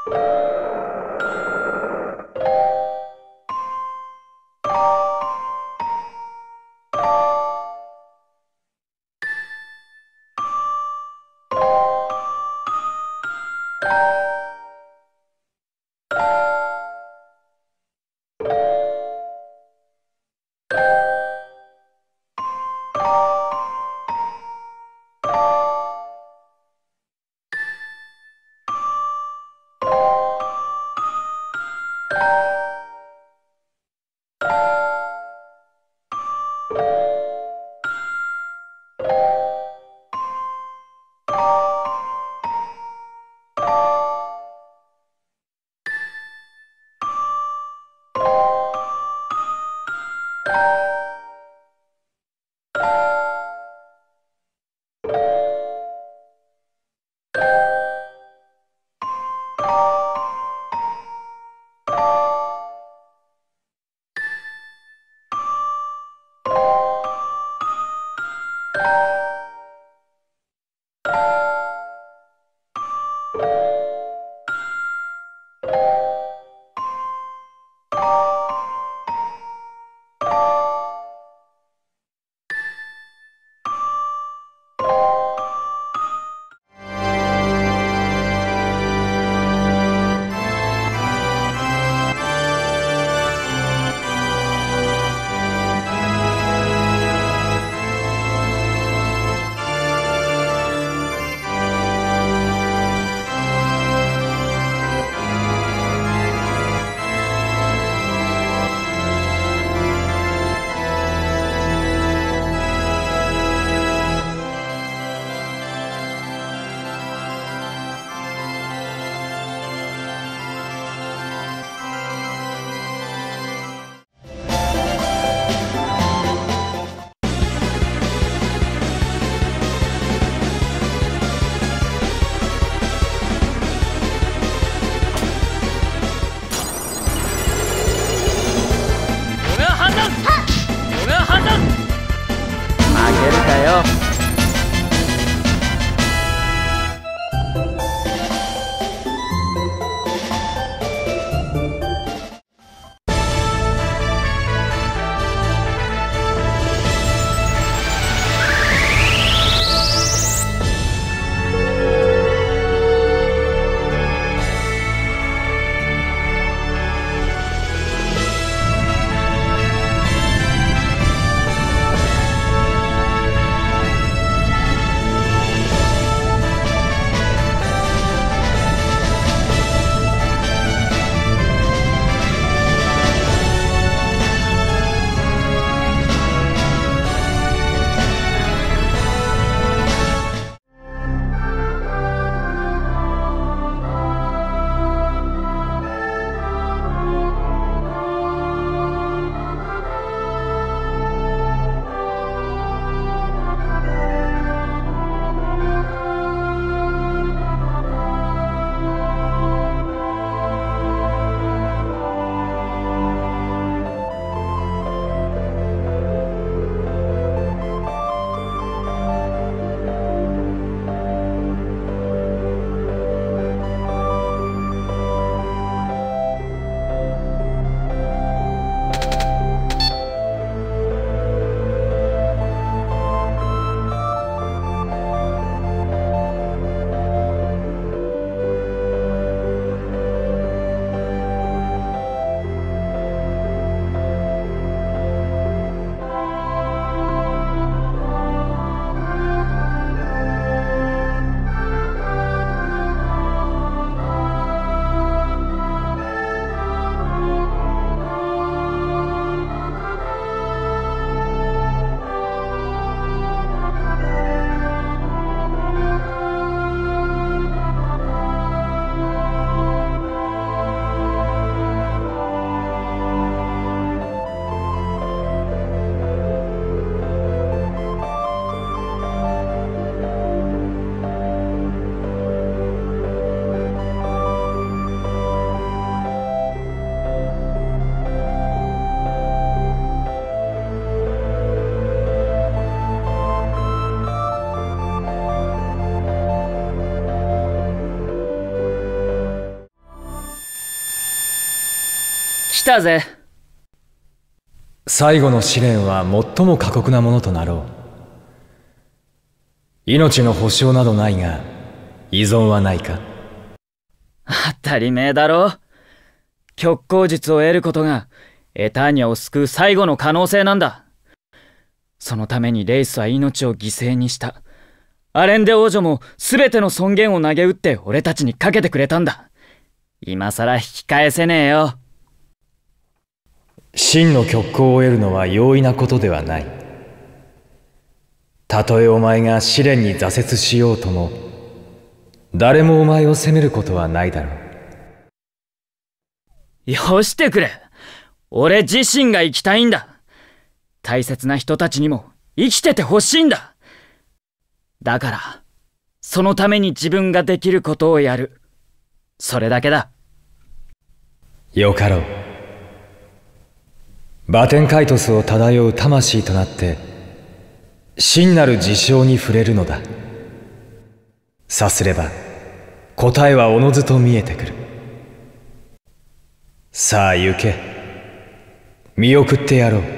「 ♫ 来たぜ。 最後の試練は最も過酷なものとなろう。命の保証などないが、依存はないか？ 当たり前だろ。極光術を得ることがエターニャを救う最後の可能性なんだ。そのためにレイスは命を犠牲にした。アレンデ王女も全ての尊厳を投げ打って俺たちにかけてくれたんだ。今さら引き返せねえよ。 真の極光を得るのは容易なことではない。たとえお前が試練に挫折しようとも、誰もお前を責めることはないだろう。よしてくれ。俺自身が生きたいんだ。大切な人たちにも生きててほしいんだ。だから、そのために自分ができることをやる。それだけだ。 よかろう。バテンカイトスを漂う魂となって、真なる事象に触れるのだ。さすれば、答えはおのずと見えてくる。さあ行け。見送ってやろう。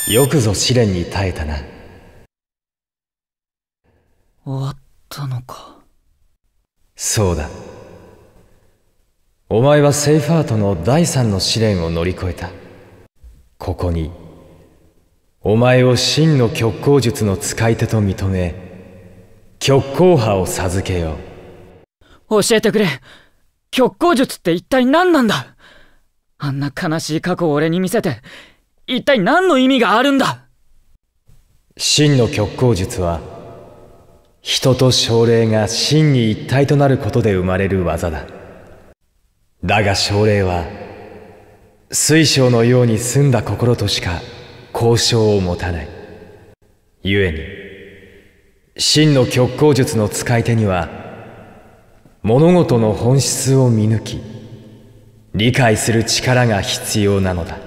よくぞ試練に耐えたな。 終わったのか。 そうだ。お前はセイファートの第三の試練を乗り越えた。ここにお前を真の極光術の使い手と認め、極光波を授けよう。教えてくれ。極光術って一体何なんだ。あんな悲しい過去を俺に見せて一体何の意味があるんだ。 真の極光術は人と精霊が真に一体となることで生まれる技だ。だが精霊は水晶のように澄んだ心としか交渉を持たない。故に真の極光術の使い手には物事の本質を見抜き理解する力が必要なのだ。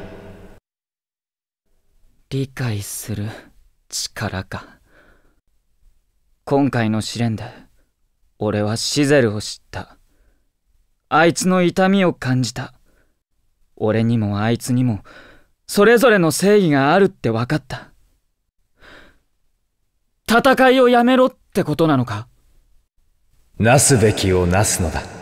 理解する力か。今回の試練で俺はシゼルを知った。あいつの痛みを感じた。俺にもあいつにもそれぞれの正義があるって分かった。戦いをやめろってことなのか。 なすべきをなすのだ。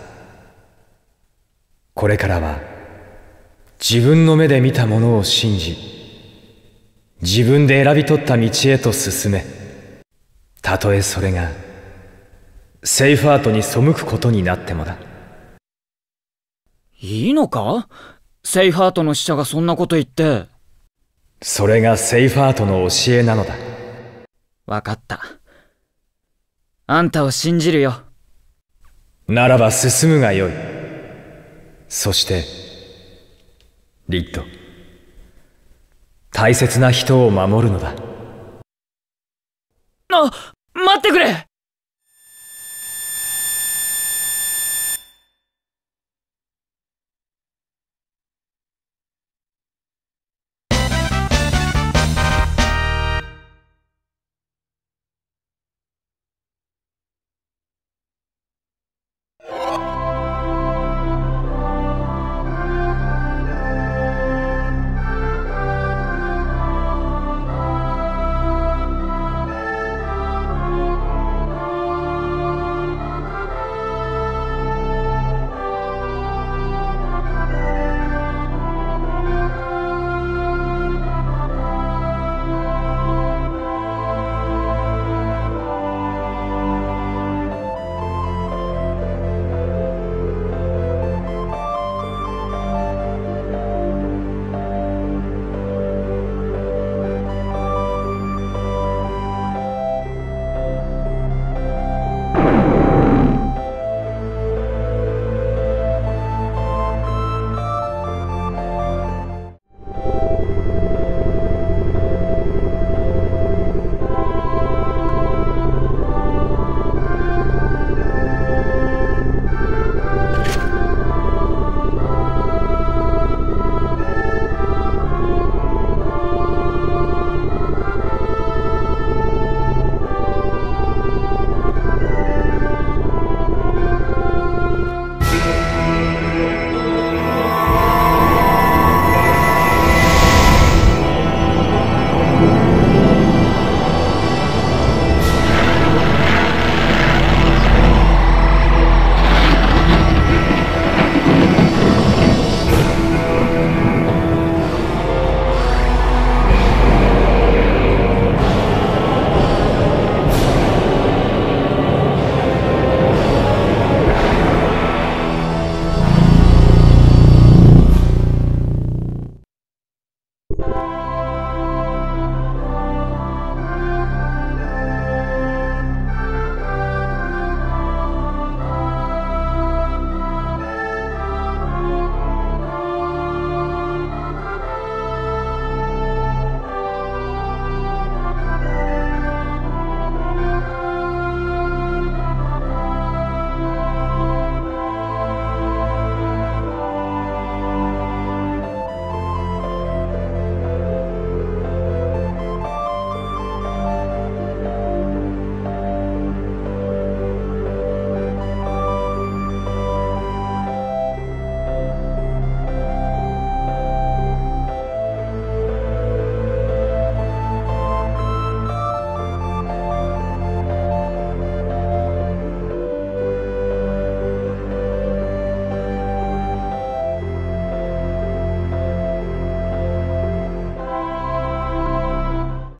これからは自分の目で見たものを信じ、自分で選び取った道へと進め。たとえそれがセイファートに背くことになってもだ。 いいのか？セイファートの使者がそんなこと言って。 それがセイファートの教えなのだ。 わかった。あんたを信じるよ。 ならば進むがよい。そしてリッド、大切な人を守るのだ。 待ってくれ。